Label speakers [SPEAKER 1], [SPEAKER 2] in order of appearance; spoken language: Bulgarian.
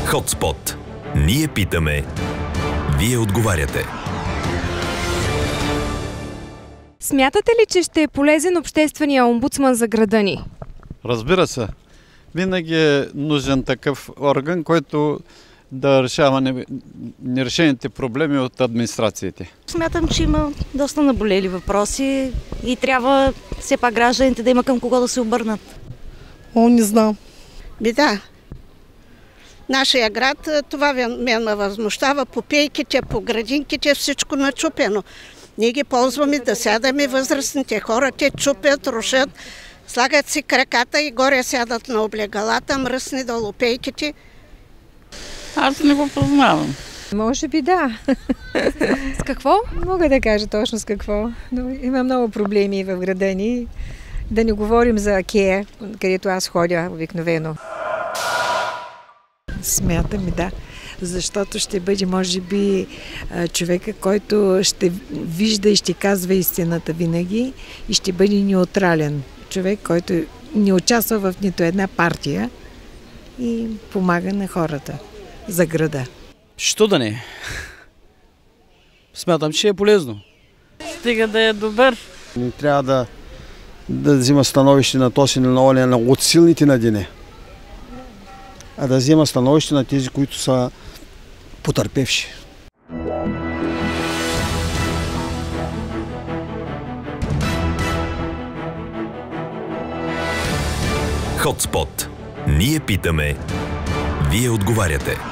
[SPEAKER 1] Хотспот. Ние питаме, вие отговаряте.
[SPEAKER 2] Смятате ли, че ще е полезен обществения омбудсман за града ни?
[SPEAKER 3] Разбира се. Винаги е нужен такъв орган, който да решава нерешените проблеми от администрациите.
[SPEAKER 4] Смятам, че има доста наболели въпроси и трябва все пак гражданите да има към кого да се обърнат.
[SPEAKER 5] Не знам.
[SPEAKER 6] Да. Нашия град, това ме възмущава по пейките, по градинките, всичко начупено. Ние ги ползваме да сядаме, възрастните хора, те чупят, рушат, слагат си краката и горе сядат на облегалата, мръсни долу пейките.
[SPEAKER 5] Аз не го познавам.
[SPEAKER 2] Може би да. С какво?
[SPEAKER 7] Мога да кажа точно с какво. Но има много проблеми в града ни. Да не говорим за Акея, където аз ходя обикновено.
[SPEAKER 8] Смятам и да, защото ще бъде, може би, човека, който ще вижда и ще казва истината винаги и ще бъде неутрален. Човек, който не участва в нито една партия и помага на хората за града.
[SPEAKER 9] Що да не? Смятам, че е полезно.
[SPEAKER 5] Стига да е добър.
[SPEAKER 10] Не трябва да взима становище на този или на оня от силните на деня, а да взима становище на тези, които са потърпевши.
[SPEAKER 1] Хотспот. Ние питаме, вие отговаряте.